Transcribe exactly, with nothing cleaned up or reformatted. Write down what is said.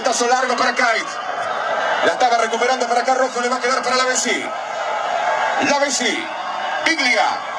Pelotazo largo para Kite. La estaba recuperando para acá Rojo. Le va a quedar para la Bessi. La Bessi. Biglia.